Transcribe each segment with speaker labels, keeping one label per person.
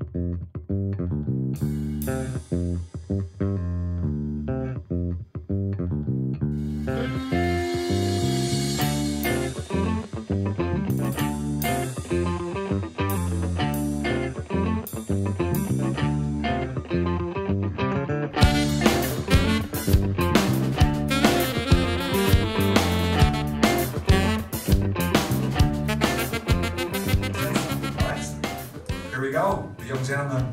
Speaker 1: Here we go, the young gentleman.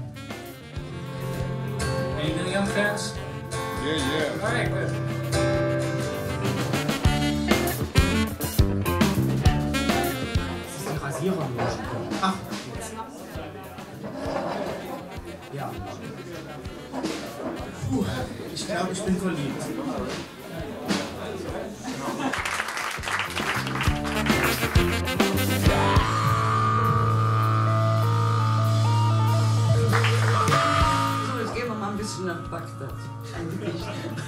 Speaker 2: Any new young fans?
Speaker 3: Yeah.
Speaker 2: All right, good.
Speaker 4: Das ist die Rasiererloge. Ach, ja. Puh, ich glaube, ich bin verliebt.
Speaker 5: So, jetzt gehen wir mal ein bisschen nach Bagdad. Ein Gedicht.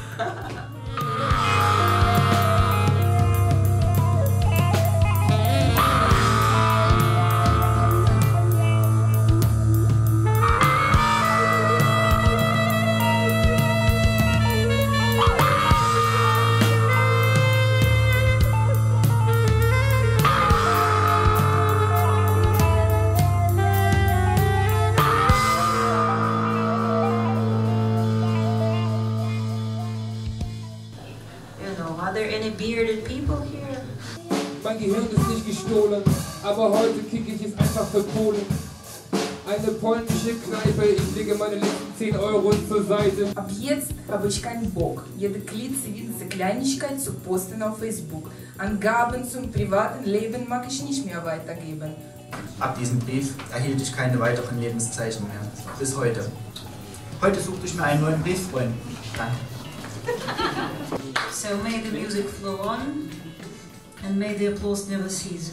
Speaker 6: Are there any bearded people here?
Speaker 3: Mein Gehirn ist nicht gestohlen, aber heute kicke ich es einfach für Polen. Eine polnische Kneipe, ich lege meine letzten 10 Euro zur Seite.
Speaker 7: Ab jetzt habe ich keinen Bock, jede klitzewidende Kleinigkeit zu posten auf Facebook. Angaben zum privaten Leben mag ich nicht mehr weitergeben.
Speaker 4: Ab diesem Brief erhielt ich keine weiteren Lebenszeichen mehr. Bis heute. Heute suchte ich mir einen neuen Brieffreund. Danke.
Speaker 6: So may the music flow on, and may the applause never cease.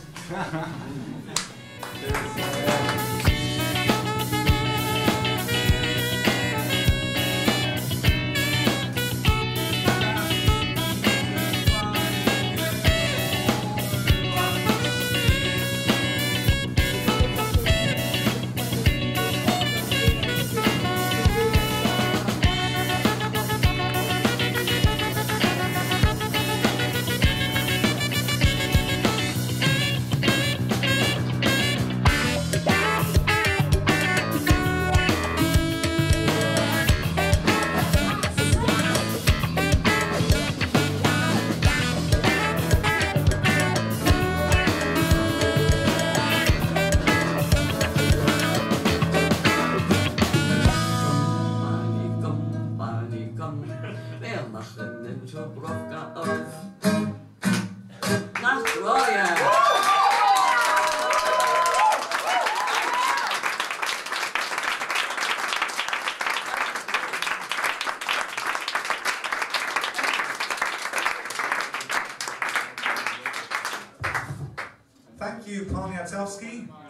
Speaker 5: Wir machen den Schubrowka auf. Nach Troja!
Speaker 1: Thank you, Poniatowski.